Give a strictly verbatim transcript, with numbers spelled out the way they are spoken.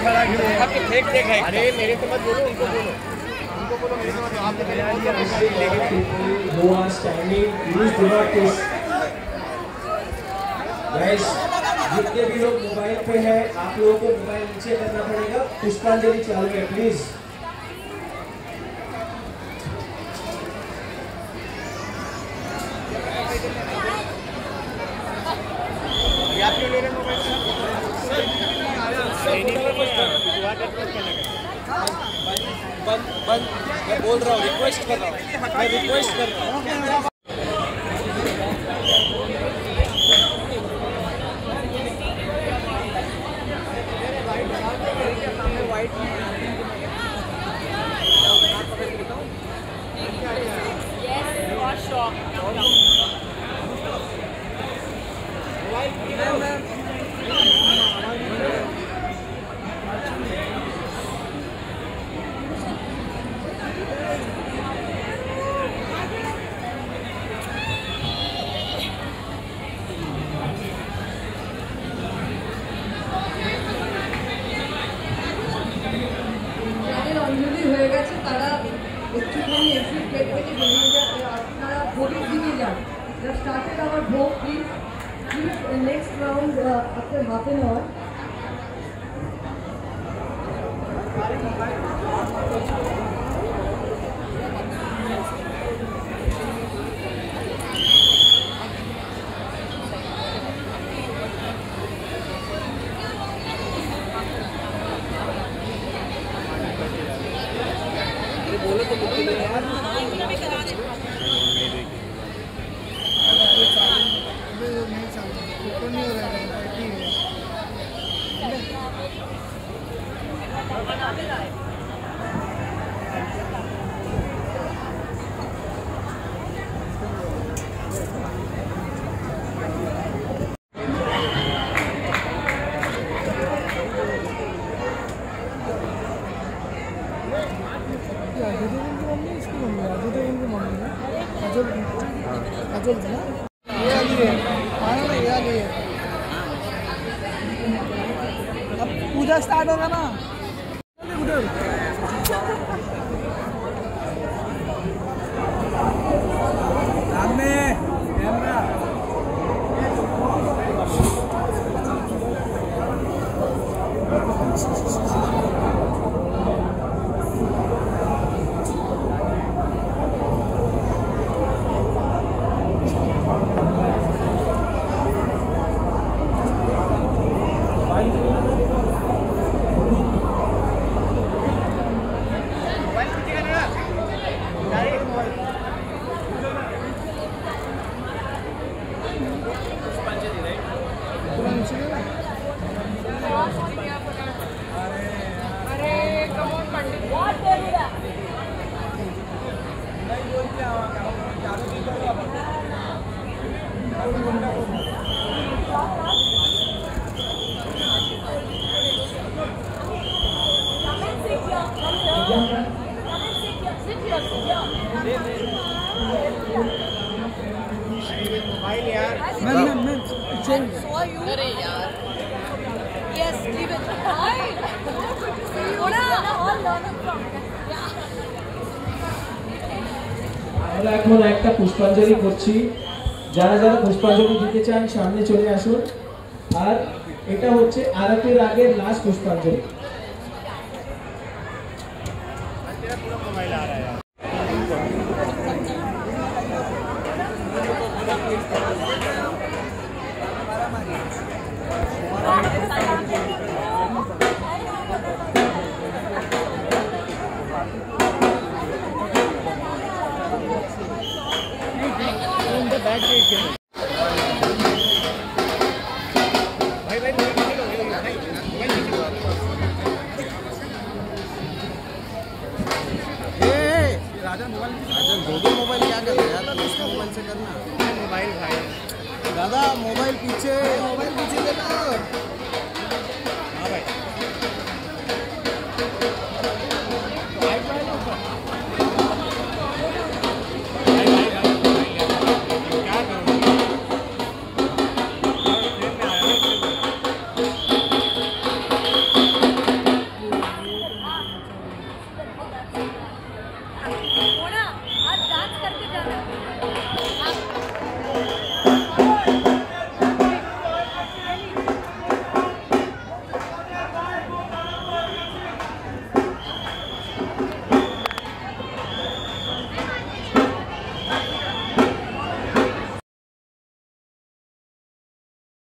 खड़ा क्यों है? आप तो फेक देख रहे हैं। अरे मेरे से मत बोलो, उनको बोलो, उनको बोलो, मेरे से मत। आपने पहले बहुत गाइस, जितने भी लोग मोबाइल पे हैं, आप लोगों को मोबाइल नीचे करना पड़ेगा। पुष्पांजलि चालू है, प्लीज। आप क्यों ले रहे मोबाइल? बंद बंद मैं बोल रहा हूँ, रिक्वेस्ट कर रहा हूँ, मैं रिक्वेस्ट कर रहा हूँ। হয়ে গেছে তারা একটুখানি এক্সিট প্লেট থেকে বেরিয়ে যায়, আপনারা ভোটের দিকে যান। Just started our vote, please. Please, next round uh, after half an hour. बोलो तो मुझे यार अब पूजा स्टार्ट होगा ना। मोबाइल यार मैं मैं मैं अरे यार yes leave it hi ওরা all learning from আমরা এখন একটা পুষ্পাঞ্জলি করছি। যারা যারা পুষ্পাঞ্জলি দিতে চান সামনে চলে আসুন। আর এটা হচ্ছে আরতির আগের লাস্ট পুষ্পাঞ্জলি। पूरा मोबाइल आ रहा है यार। भाई भाई राजन मोबाइल राजन दो दो मोबाइल क्या कर रहे हैं यार, उसका मोबाइल से करना। मोबाइल भाई दादा मोबाइल पीछे मोबाइल पीछे देना। हाँ भाई मोना आज डांस करके जाना।